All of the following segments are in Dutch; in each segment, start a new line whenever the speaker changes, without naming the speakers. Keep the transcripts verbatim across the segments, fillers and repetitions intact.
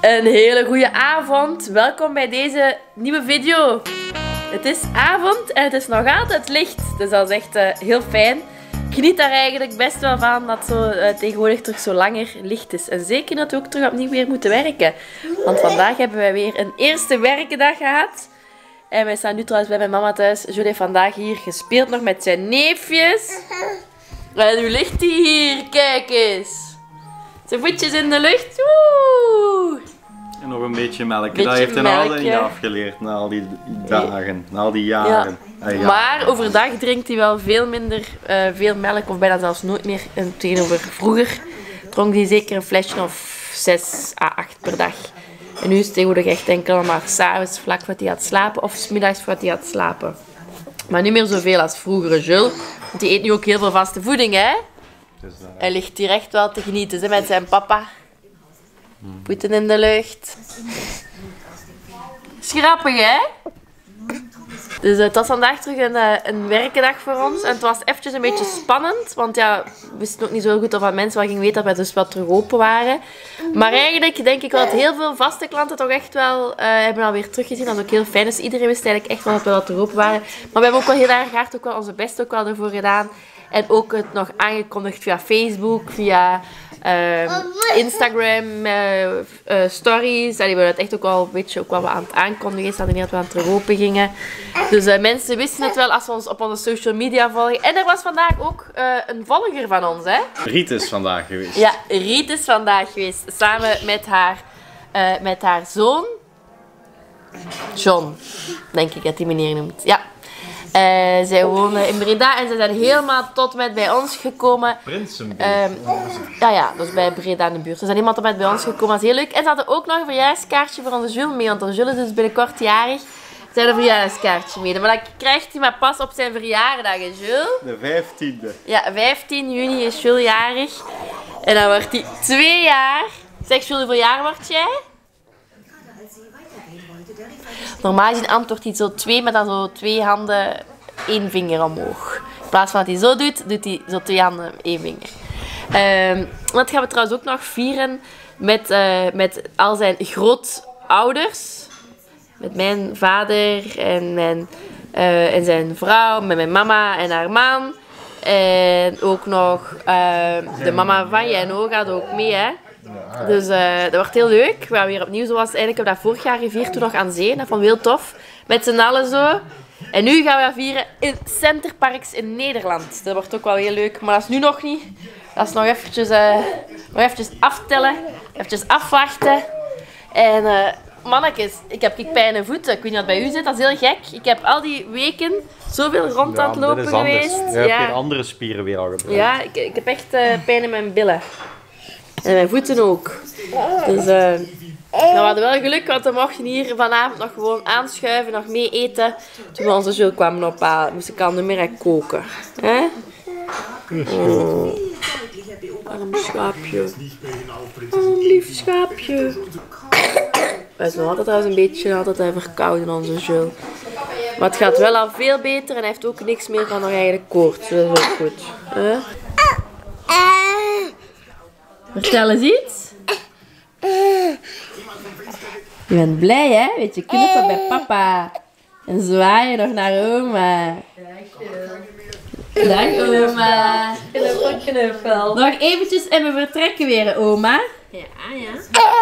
Een hele goede avond. Welkom bij deze nieuwe video. Het is avond en het is nog altijd licht. Dus dat is echt uh, heel fijn. Ik geniet daar eigenlijk best wel van dat zo uh, tegenwoordig terug zo langer licht is. En zeker dat we ook terug opnieuw weer moeten werken. Want vandaag hebben wij weer een eerste werkdag gehad. En wij staan nu trouwens bij mijn mama thuis. Jules heeft vandaag hier gespeeld nog met zijn neefjes. En nu ligt hij hier. Kijk eens. Zijn voetjes in de lucht. Woe!
En nog een beetje melk.
Beetje
dat heeft hij
melk,
altijd niet
ja.
afgeleerd na al die dagen, na al die jaren.
Ja.
Ah, ja.
Maar overdag drinkt hij wel veel minder, uh, veel melk of bijna zelfs nooit meer. En tegenover vroeger dronk hij zeker een flesje of zes à acht per dag. En nu is het tegenwoordig echt enkel maar s'avonds vlak voordat hij gaat slapen of 's middags voordat hij gaat slapen. Maar niet meer zoveel als vroeger, Jules. Want hij eet nu ook heel veel vaste voeding, hè?
Dus, uh...
Hij ligt hier echt wel te genieten, hè, met zijn papa. Voeten in de lucht. Is grappig, hè? Dus uh, het was vandaag terug een, uh, een werkdag voor ons. En het was eventjes een beetje spannend. Want ja, we wisten ook niet zo goed of wat mensen wel gingen weten dat wij dus wat terug open waren. Maar eigenlijk denk ik wel dat heel veel vaste klanten toch echt wel uh, hebben alweer teruggezien. Dat is ook heel fijn. Dus iedereen wist eigenlijk echt wel dat we wat terug open waren. Maar we hebben ook wel heel erg hard ook wel onze best ook wel ervoor gedaan. En ook het nog aangekondigd via Facebook, via uh, Instagram, uh, uh, stories. Allee, we hebben het echt ook wel een beetje ook wel aan het aankondigen. Ze hadden niet dat we aan het terug open gingen. Dus uh, mensen wisten het wel als we ons op onze social media volgen. En er was vandaag ook uh, een volger van ons, hè?
Riet is vandaag geweest.
Ja, Riet is vandaag geweest. Samen met haar, uh, met haar zoon. John, denk ik dat die meneer noemt. Ja. Uh, zij wonen in Breda en ze zijn helemaal tot met bij ons gekomen.
Prinsenbuurt.
Um, ja, ja, dus bij Breda in de buurt. Ze zijn helemaal tot met bij ons gekomen. Dat is heel leuk. En ze hadden ook nog een verjaardskaartje voor onze Jules mee. Want onze Jules is dus binnenkort jarig. Ze hebben een verjaardskaartje mee. Maar dat krijgt hij maar pas op zijn verjaardag, hè, Jules?
De vijftiende.
Ja, vijftien juni is Jules jarig. En dan wordt hij twee jaar. Zeg Jules, hoeveel jaar word jij? Normaal gezien antwoordt hij zo twee met dan zo twee handen, één vinger omhoog. In plaats van dat hij zo doet, doet hij zo twee handen, één vinger. Um, dat gaan we trouwens ook nog vieren met, uh, met al zijn grootouders. Met mijn vader en, mijn, uh, en zijn vrouw, met mijn mama en haar man. En ook nog uh, de mama van Jeno gaat ook mee, hè. Dus uh, dat wordt heel leuk. We gaan weer opnieuw, zoals eigenlijk hebben we dat vorig jaar gevierd, toen nog aan zee. Dat vond ik heel tof. Met z'n allen zo. En nu gaan we dat vieren in Centerparks in Nederland. Dat wordt ook wel heel leuk, maar dat is nu nog niet. Dat is nog eventjes, uh, nog eventjes aftellen. Eventjes afwachten. En uh, mannetjes, ik heb pijn voeten. Ik weet niet wat bij u zit, dat is heel gek. Ik heb al die weken zoveel rond aan het
Ja,
lopen geweest.
Je hebt
ja.
weer andere spieren weer al gebruikt.
Ja, ik, ik heb echt uh, pijn in mijn billen. En mijn voeten ook. Dus uh, nou, we hadden wel geluk, want we mochten hier vanavond nog gewoon aanschuiven, nog mee eten. Toen we onze Jules kwamen ophalen, moest ik al niet meer koken. Hè? Oh. Arm schaapje. Oh, lief schaapje. Wij zijn altijd trouwens een beetje altijd verkouden, onze Jules. Maar het gaat wel al veel beter en hij heeft ook niks meer van nog eigenlijk koorts. Dat is ook goed. Hè? Vertel eens iets. Je bent blij, hè? Weet je, knuffelen bij papa. En zwaaien nog naar oma. Dag, oma.
Knuffel, knuffel.
Nog eventjes en we vertrekken weer, oma.
Ja, ja.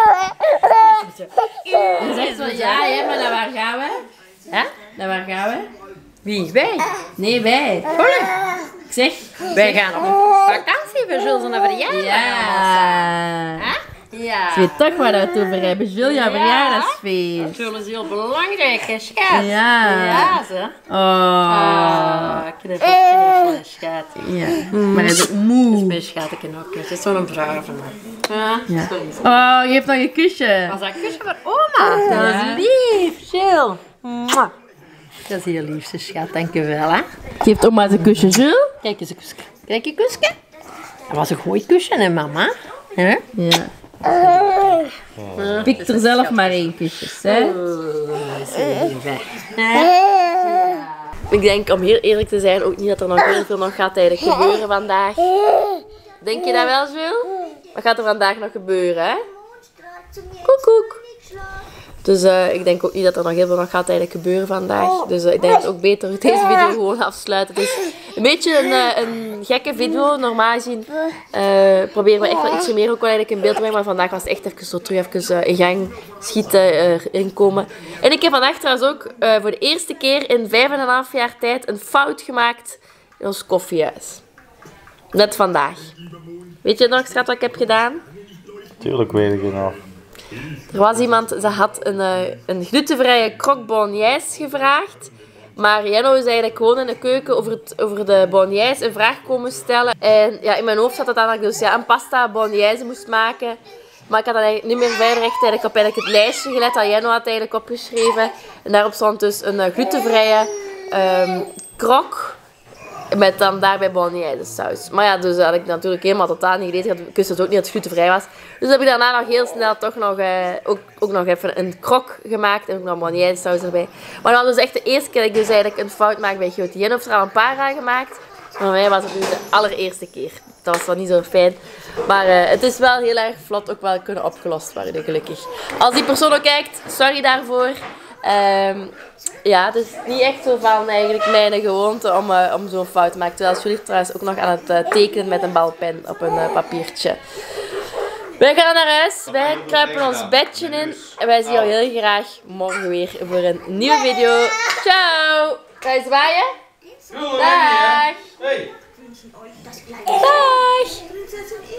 Je zegt wel ja, hè, maar naar waar gaan we? Hè? Naar waar gaan we?
Wie? Wij?
Nee, wij. Ik zeg,
Wij gaan op vakantie, we zullen zo'n verjaardag.
ja.
Ja.
Ze weet toch waar we het over hebben. Julia, verjaardagsfeest.
Zullen is heel belangrijk, hè, schat?
Ja.
Ja, ze.
Oh.
Ah, knuffel, knuffel, schat.
Ja. Maar hij is ook moe.
Mijn schatje ook, het is zo'n brave man. Ja.
Ja. Oh, je hebt nog een kusje.
Was dat een kusje van oma? Dat
Ja.
is lief, Jill. Mwah. Dat is heel lief, schat, dankjewel, hè.
Geeft oma eens een kusje, Jules.
Kijk eens een kusje. Kijk een kusje. Dat was een goed kusje, hè, mama? Hè?
Ja. Pik er zelf maar één kusje, hè. Ik denk, om heel eerlijk te zijn, ook niet dat er nog heel veel nog gaat eigenlijk gebeuren vandaag. Denk je dat wel, Jules? Wat gaat er vandaag nog gebeuren, hè? Koek, koek. Dus uh, ik denk ook niet dat er nog heel veel nog gaat eigenlijk gebeuren vandaag. Dus uh, ik denk dat het ook beter deze video gewoon afsluiten. Het is een beetje een, uh, een gekke video. Normaal gezien uh, proberen we echt wel ietsje meer ook wel eigenlijk in beeld te brengen. Maar vandaag was het echt even zo terug even uh, in gang schieten, uh, inkomen. En ik heb vandaag trouwens ook uh, voor de eerste keer in vijf en een half jaar tijd een fout gemaakt in ons koffiehuis. Net vandaag. Weet je nog, schat, wat ik heb gedaan?
Tuurlijk weet ik het nog.
Er was iemand, ze had een, uh, een glutenvrije croque bolognese gevraagd. Maar Jenno is eigenlijk gewoon in de keuken over, het, over de bolognese een vraag komen stellen. En ja, in mijn hoofd zat het aan dat ik dus ja, een pasta bolognese moest maken. Maar ik had dan eigenlijk niet meer verder echt eigenlijk op eigenlijk het lijstje gelet dat Jenno had eigenlijk opgeschreven. En daarop stond dus een uh, glutenvrije um, croque. Met dan daarbij bolognese saus. Maar ja, dus had ik natuurlijk helemaal totaal niet gelezen. Ik wist dus ook niet dat het glutenvrij was. Dus heb ik daarna nog heel snel toch nog, uh, ook, ook nog even een krok gemaakt. En ook nog bolognese saus erbij. Maar dat was dus echt de eerste keer dat ik dus eigenlijk een fout maak bij Grote. Jen heeft er al een paar aan gemaakt. Maar voor mij was het dus de allereerste keer. Dat was wel niet zo fijn. Maar uh, het is wel heel erg vlot ook wel kunnen opgelost worden, gelukkig. Als die persoon ook kijkt, sorry daarvoor. Um, ja, het is niet echt zo van eigenlijk mijn gewoonte om, uh, om zo'n fout te maken. Terwijl Julie trouwens ook nog aan het uh, tekenen met een balpen op een uh, papiertje. Wij gaan naar huis, wij kruipen ons bedje in en wij zien jou heel graag morgen weer voor een nieuwe video. Ciao! Ga je zwaaien? Dag! Dag!